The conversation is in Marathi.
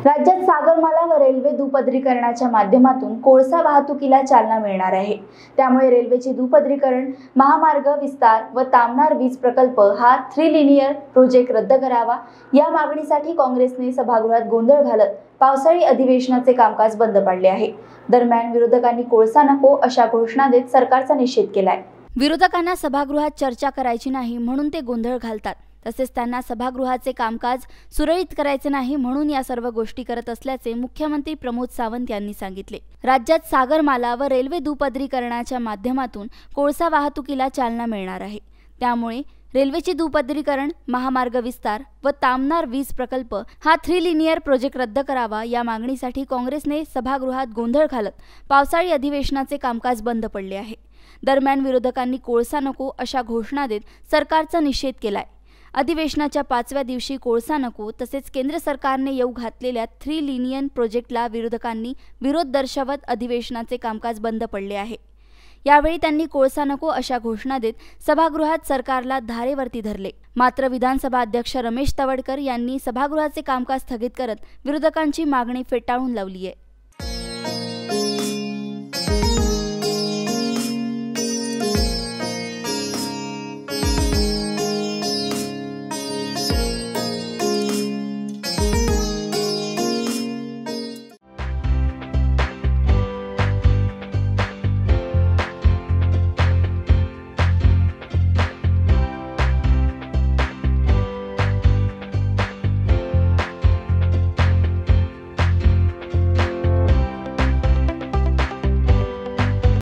राज्यात सागरमाला व रेल्वे दुपदरीकरणाच्या माध्यमातून कोळसा वाहतुकीला चालना मिळणार आहे। त्यामुळे रेल्वेचे दुपदरीकरण, महामार्ग विस्तार व तामनार वीज प्रकल्प हा 3 लिनियर प्रोजेक्ट रद्द करावा या मागणीसाठी काँग्रेसने सभागृहात गोंधळ घालत पावसाळी अधिवेशनाचे कामकाज बंद पाडले आहे। दरम्यान विरोधकांनी कोळसा नको अशा घोषणा देत सरकारचा निषेध केलाय। विरोधकांना सभागृहात चर्चा करायची नाही म्हणून ते गोंधळ घालतात, तसेच त्यांना सभागृहाचे कामकाज सुरळीत करायचे नाही म्हणून या सर्व गोष्टी करत असल्याचे मुख्यमंत्री प्रमोद सावंत यांनी सांगितले। राज्यात सागरमाला व रेल्वे दुपदरीकरणाच्या माध्यमातून कोळसा वाहतुकीला चालना मिळणार आहे। त्यामुळे रेल्वेचे दुपदरीकरण, महामार्ग विस्तार व तामनार वीज प्रकल्प हा 3 लिनियर प्रोजेक्ट रद्द करावा या मागणीसाठी काँग्रेसने सभागृहात गोंधळ घालत पावसाळी अधिवेशनाचे कामकाज बंद पडले आहे। दरम्यान विरोधकांनी कोळसा नको अशा घोषणा देत सरकारचा निषेध केलाय। अधिवेशनाच्या 5व्या दिवशी कोळसा नको तसेच केंद्र सरकारने येऊ घातलेल्या 3 लिनियर प्रोजेक्टला विरोधकांनी विरोध दर्शवत अधिवेशनाचे कामकाज बंद पडले आहे। यावेळी त्यांनी कोळसा नको अशा घोषणा देत सभागृहात सरकारला धारेवरती धरले। मात्र विधानसभा अध्यक्ष रमेश तवडकर यांनी सभागृहाचे कामकाज स्थगित करत विरोधकांची मागणी फेटाळून लावली आहे।